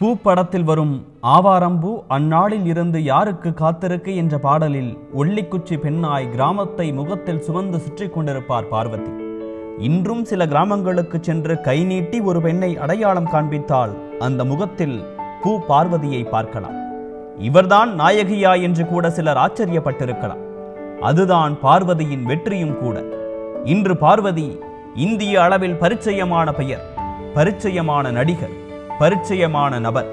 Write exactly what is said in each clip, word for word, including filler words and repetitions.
பூ படத்தில் வரும் ஆவாரம்பூ அந்நாளில் இருந்து யாருக்கு காத்திருக்கு என்ற பாடலில் ஒல்லிக்குச்சி பெண்ணாய் கிராமத்தை முகத்தில் சுமந்து சுற்றி கொண்டிருப்பார் பார்வதி. இன்றும் சில கிராமங்களுக்கு சென்று கை நீட்டி ஒரு பெண்ணை அடையாளம் காண்பித்தால் அந்த முகத்தில் பூ பார்வதியை பார்க்கலாம். இவர்தான் நாயகியா என்று கூட சிலர் ஆச்சரியப்பட்டிருக்கலாம். அதுதான் பார்வதியின் வெற்றியும் கூட. இன்று பார்வதி இந்திய அளவில் பரிச்சயமான பெயர், பரிச்சயமான நடிகர், பரிச்சயமான நபர்.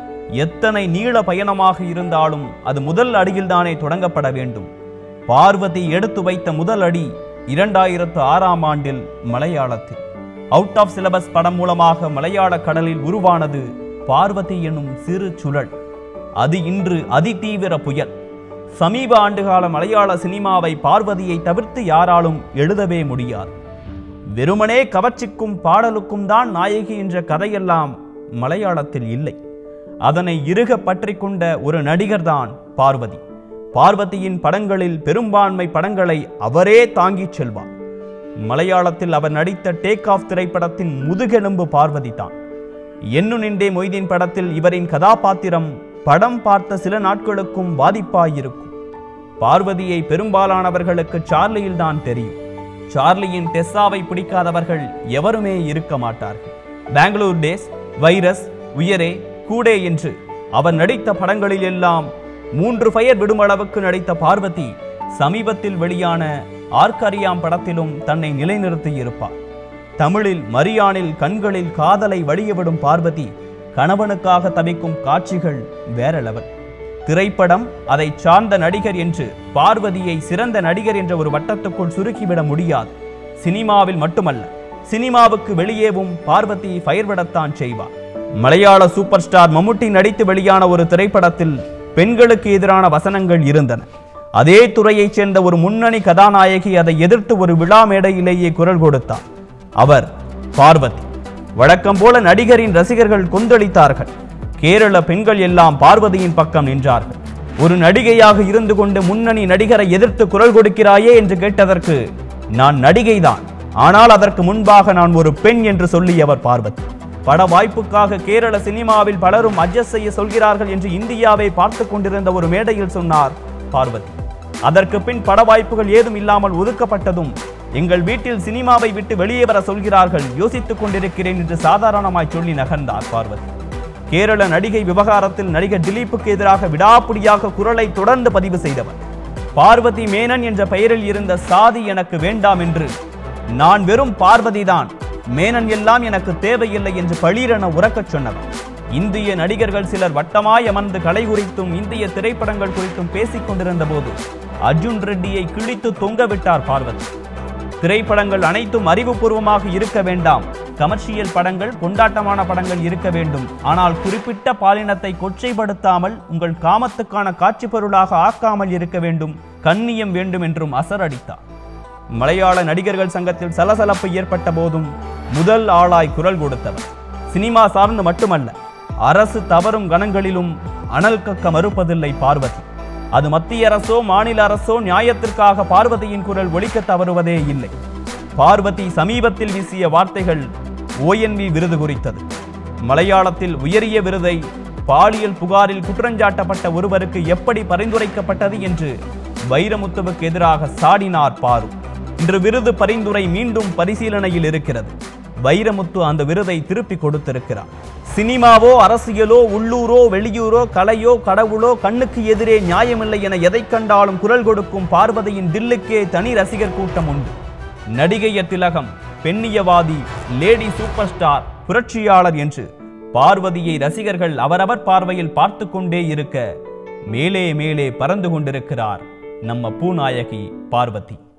எத்தனை நீள பயணமாக இருந்தாலும் அது முதல் அடியில்தானே தொடங்கப்பட வேண்டும். பார்வதி எடுத்து வைத்த முதல் அடி இரண்டாயிரத்து ஆறாம் ஆண்டில் மலையாளத்தில் அவுட் ஆஃப் சிலபஸ் படம் மூலமாக மலையாள கடலில் உருவானது பார்வதி எனும் சிறு சுழல். அது இன்று அதிதீவிர புயல். சமீப ஆண்டுகால மலையாள சினிமாவை பார்வதியை தவிர்த்து யாராலும் எழுதவே முடியாது. வெறுமனே கவர்ச்சிக்கும் பாடலுக்கும் தான் நாயகி என்ற கதையெல்லாம் மலையாளத்தில் இல்லை. அதனை இறுக பற்றி கொண்ட ஒரு நடிகர்தான் பார்வதி. பார்வதியின் படங்களில் பெரும்பான்மை படங்களை அவரே தாங்கிச் செல்வார். மலையாளத்தில் அவர் நடித்த டேக் ஆஃப் திரைப்படத்தின் முதுகெலும்பு பார்வதி தான். என்னு நின்றே மொய்தீன் படத்தில் இவரின் கதாபாத்திரம் படம் பார்த்த சில நாட்களுக்கும் பாதிப்பாயிருக்கும். பார்வதியை பெரும்பாலானவர்களுக்கு சார்லியில் தான் தெரியும். சார்லியின் டெஸ்ஸாவை பிடிக்காதவர்கள் எவருமே இருக்க மாட்டார்கள். பெங்களூர் டேஸ், வைரஸ், உயரே, கூடே என்று அவர் நடித்த படங்களில் எல்லாம் மூன்று ஃபயர் விடும் அளவுக்கு நடித்த பார்வதி சமீபத்தில் வெளியான ஆர்கரியாம் படத்திலும் தன்னை நிலைநிறுத்தி இருப்பார். தமிழில் மரியானில் கண்களில் காதலை வழியவிடும் பார்வதி கணவனுக்காக தவிக்கும் காட்சிகள் வேற லெவல். திரைப்படம் அதை சார்ந்த நடிகர் என்று பார்வதியை சிறந்த நடிகர் என்ற ஒரு வட்டத்துக்குள் சுருக்கிவிட முடியாது. சினிமாவில் மட்டுமல்ல, சினிமாவுக்கு வெளியேவும் பார்வதி ஃபயர் விடத்தான் செய்வார். மலையாள சூப்பர் ஸ்டார் மம்முட்டி நடித்து வெளியான ஒரு திரைப்படத்தில் பெண்களுக்கு எதிரான வசனங்கள் இருந்தன. அதே துறையைச் சேர்ந்த ஒரு முன்னணி கதாநாயகி அதை எதிர்த்து ஒரு விழா மேடையிலேயே குரல் கொடுத்தார். அவர் பார்வதி. வழக்கம் போல நடிகரின் ரசிகர்கள் கொந்தளித்தார்கள். கேரள பெண்கள் எல்லாம் பார்வதியின் பக்கம் நின்றார்கள். ஒரு நடிகையாக இருந்து கொண்டு முன்னணி நடிகரை எதிர்த்து குரல் கொடுக்கிறாயே என்று கேட்டதற்கு, நான் நடிகைதான், ஆனால் அதற்கு முன்பாக நான் ஒரு பெண் என்று சொல்லியவர் பார்வதி. பட வாய்ப்புக்காக கேரள சினிமாவில் பலரும் அட்ஜஸ்ட் செய்ய சொல்கிறார்கள் என்று இந்தியாவை பார்த்து கொண்டிருந்த ஒரு மேடையில் சொன்னார் பார்வதி. அதற்கு பின் பட வாய்ப்புகள் ஏதும் இல்லாமல் ஒதுக்கப்பட்டதும், எங்கள் வீட்டில் சினிமாவை விட்டு வெளியே வர சொல்கிறார்கள், யோசித்துக் கொண்டிருக்கிறேன் என்று சாதாரணமாய் சொல்லி நகர்ந்தார் பார்வதி. கேரள நடிகை விவகாரத்தில் நடிகர் திலீப்புக்கு எதிராக விடாப்பிடியாக குரலை தொடர்ந்து பதிவு செய்தவர். பார்வதி மேனன் என்ற பெயரில் இருந்த சாதி எனக்கு வேண்டாம் என்று, நான் வெறும் பார்வதிதான், மேனன் எல்லாம் எனக்கு தேவையில்லை என்று பளீரென உறக்கச் சொன்னவர். இந்திய நடிகர்கள் சிலர் வட்டமாய் அமர்ந்து கலை குறித்தும் இந்திய திரைப்படங்கள் குறித்தும் பேசிக் கொண்டிருந்த போது அர்ஜுன் ரெட்டியை கிழித்து தொங்கவிட்டார் பார்வதி. திரைப்படங்கள் அனைத்தும் அறிவுபூர்வமாக இருக்க வேண்டாம், கமர்ஷியல் படங்கள், கொண்டாட்டமான படங்கள் இருக்க வேண்டும், ஆனால் குறிப்பிட்ட பாலினத்தை கொச்சைப்படுத்தாமல் உங்கள் காமத்துக்கான காட்சி பொருளாக ஆக்காமல் இருக்க வேண்டும், கண்ணியம் வேண்டும் என்றும் அசரடித்தார். மலையாள நடிகர்கள் சங்கத்தில் சலசலப்பு ஏற்பட்ட போதும் முதல் ஆளாய் குரல் கொடுத்தவர். சினிமா சார்ந்து மட்டுமல்ல, அரசு தவறும் கணங்களிலும் அனல் கக்க மறுப்பதில்லை பார்வதி. அது மத்திய அரசோ மாநில அரசோ நியாயத்திற்காக பார்வதியின் குரல் ஒலிக்க தவறுவதே இல்லை. பார்வதி சமீபத்தில் வீசிய வார்த்தைகள் ஓஎன்வி விருது குறித்தது. மலையாளத்தில் உயரிய விருதை பாலியல் புகாரில் குற்றஞ்சாட்டப்பட்ட ஒருவருக்கு எப்படி பரிந்துரைக்கப்பட்டது என்று வைரமுத்துவுக்கு எதிராக சாடினார் பாரு. இன்று விருது பரிந்துரை மீண்டும் பரிசீலனையில் இருக்கிறது. வைரமுத்து அந்த விருதை திருப்பி கொடுத்திருக்கிறார். சினிமாவோ அரசியலோ உள்ளூரோ வெளியூரோ கலையோ கடவுளோ கண்ணுக்கு எதிரே நியாயமில்லை என எதை கண்டாலும் குரல் கொடுக்கும் பார்வதியின் தில்லுக்கே தனி ரசிகர் கூட்டம் உண்டு. நடிகைய திலகம், பெண்ணியவாதி, லேடி சூப்பர் ஸ்டார், புரட்சியாளர் என்று பார்வதியை ரசிகர்கள் அவரவர் பார்வையில் பார்த்து கொண்டே இருக்க மேலே மேலே பறந்து கொண்டிருக்கிறார் நம்ம பூநாயகி பார்வதி.